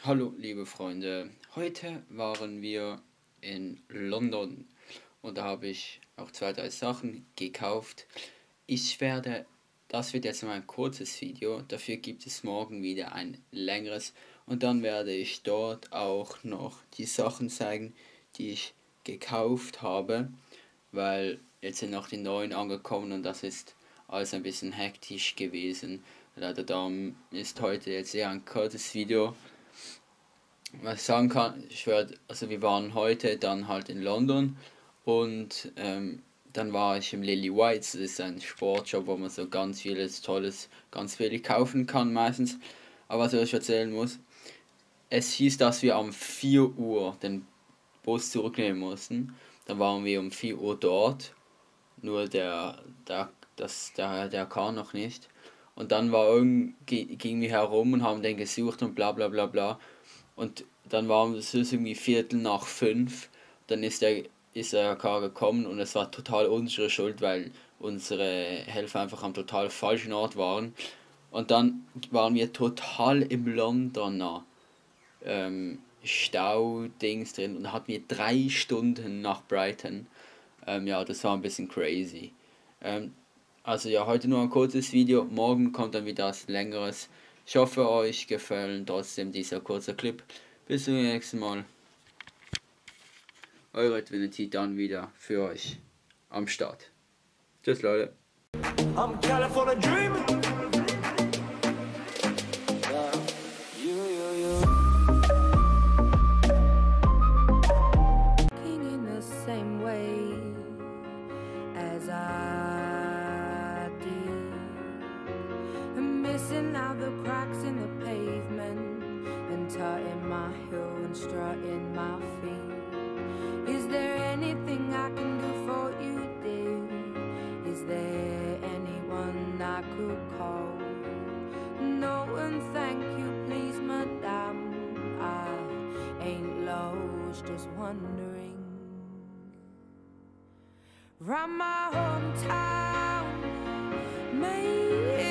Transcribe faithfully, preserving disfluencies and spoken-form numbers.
Hallo liebe Freunde, heute waren wir in London und da habe ich auch zwei, drei Sachen gekauft. Ich werde, das wird jetzt mal ein kurzes Video, dafür gibt es morgen wieder ein längeres und dann werde ich dort auch noch die Sachen zeigen, die ich gekauft habe, weil jetzt sind noch die neuen angekommen und das ist alles ein bisschen hektisch gewesen. Leider darum ist heute jetzt eher ein kurzes Video. Was ich sagen kann, ich werde, also wir waren heute dann halt in London und ähm, dann war ich im Lily Whites, das ist ein Sportshop, wo man so ganz vieles Tolles, ganz viel kaufen kann meistens. Aber was ich euch erzählen muss, es hieß, dass wir um vier Uhr den Bus zurücknehmen mussten. Dann waren wir um vier Uhr dort, nur der, der, das, der, der kam noch nicht. Und dann war irgendwie, gingen wir herum und haben den gesucht und bla bla bla bla. Und dann war es irgendwie Viertel nach fünf. Dann ist der, ist der K gekommen und es war total unsere Schuld, weil unsere Helfer einfach am total falschen Ort waren. Und dann waren wir total im Londoner ähm, Stau-Dings drin und hatten wir drei Stunden nach Brighton. Ähm, ja, das war ein bisschen crazy. Ähm, also ja, heute nur ein kurzes Video, morgen kommt dann wieder was längeres. Ich hoffe, euch gefallen trotzdem dieser kurze Clip. Bis zum nächsten Mal. Eure Trinity dann wieder für euch am Start. Tschüss Leute. I'm California dreaming. Yeah. You, you, you. In the same way as I did, and missing out the cracks in the pavement, and tutting my heel and strutting my feet. Is there anything I can do for you, dear? Is there anyone I could call? No, and thank you, please, madame. I ain't lost, just wondering. Round my hometown, maybe